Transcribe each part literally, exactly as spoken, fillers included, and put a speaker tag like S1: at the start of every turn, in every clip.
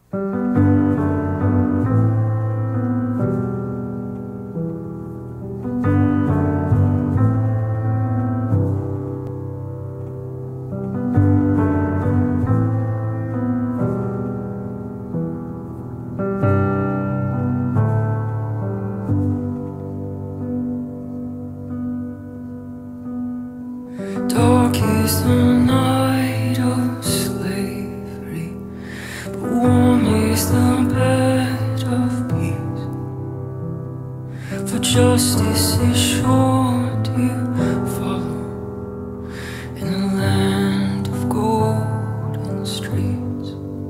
S1: Dark is the night of slavery, but warm is the bed of peace. For justice is sure to follow in a land of golden streets.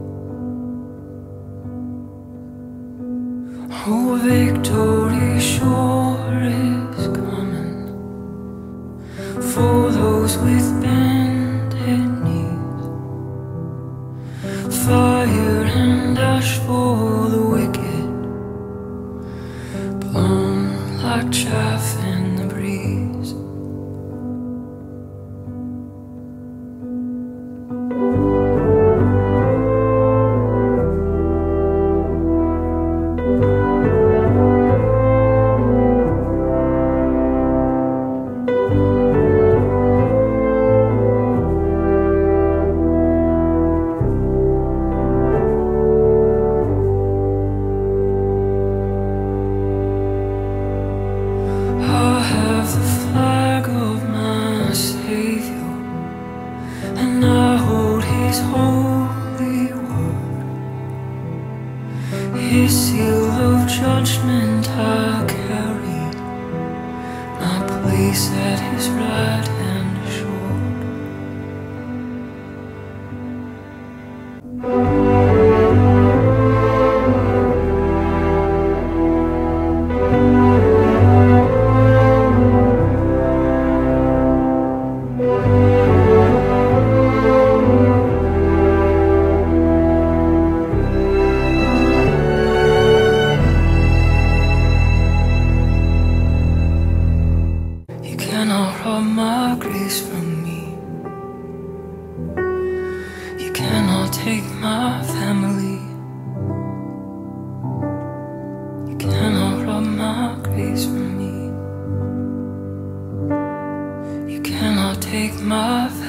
S1: Oh, victory sure is coming for those with bended knees. Fire and ash for the wicked, blown like chaff in the breeze. And I hold his holy word, his seal of judgment I carry, my place at his right hand assured. You cannot rob my grace from me. You cannot take my family. You cannot rob my grace from me. You cannot take my family.